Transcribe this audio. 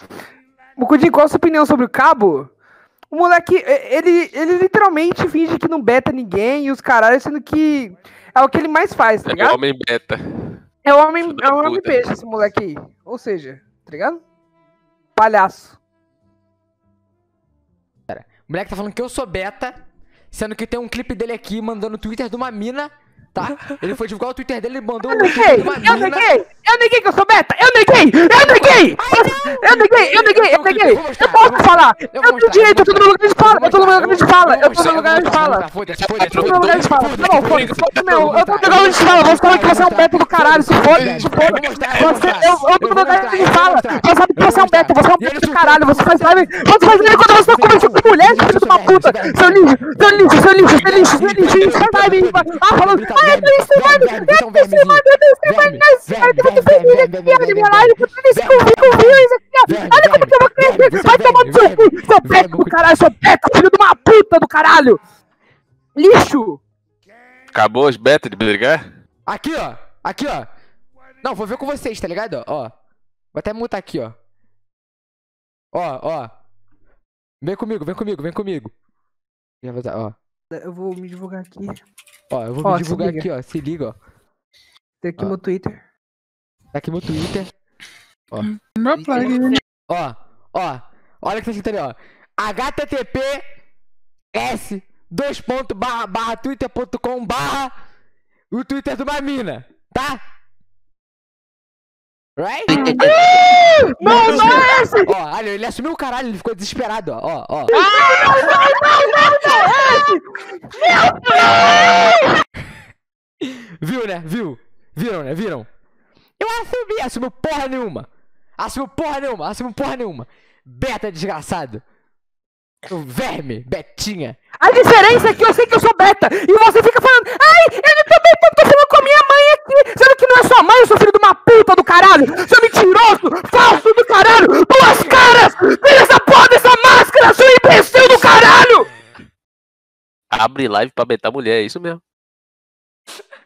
Mukudinho, qual a sua opinião sobre o Cabo? O moleque, ele literalmente finge que não beta ninguém e os caralhos, sendo que é o que ele mais faz, tá ligado? É o homem beta. É o homem peixe esse moleque aí. Ou seja, tá ligado? Palhaço. O moleque tá falando que eu sou beta, sendo que tem um clipe dele aqui mandando o Twitter de uma mina, tá? Ele foi divulgar o Twitter dele e mandou um Twitter de uma mina. Eu neguei que eu sou beta! Eu neguei! Eu posso falar! Eu tenho direito, eu tô no lugar de fala! Eu tô no lugar de fala! Tá bom, foda-se, eu tô no lugar de fala! Você fala que você é um beta do caralho, se foda! Eu tô no lugar de fala! Você sabe que você é um beta, você é um beta do caralho! Você faz live quando você tá conversando com mulher, filho de uma puta! Seu lixo! Isso faz live! Ah, falando! Ah, eu tenho streamado! Olha como que eu vou crescer! Vai tomar no seu cu! Seu beta do caralho! Seu beta, filho de uma puta do caralho! Lixo! Acabou os beta de brigar? Aqui, ó! Não, vou ver com vocês, tá ligado? Ó. Vou até mutar aqui, ó. Ó. Vem comigo. Ó. Eu vou me divulgar aqui. Ó, eu vou me divulgar aqui, ó. Se liga, ó. Tem aqui meu Twitter. Tá aqui meu Twitter. Ó. Meu plugin. Ó. Olha o que tá escrito ali, ó. https://twitter.com/ o Twitter de uma mina, tá? Right? Não é esse! Ó, olha, ele assumiu o caralho, ele ficou desesperado, ó. Viu, né? Viram? Eu assumiu porra nenhuma. Assumiu porra nenhuma. Beta desgraçado. O verme, betinha. A diferença é que eu sei que eu sou beta e você fica falando, ai, eu também tô falando com a minha mãe aqui, sendo que não é sua mãe, eu sou filho de uma puta do caralho, seu mentiroso, falso do caralho, duas caras, tira essa porra dessa máscara, seu imbecil do caralho! Abre live pra betar mulher, é isso mesmo.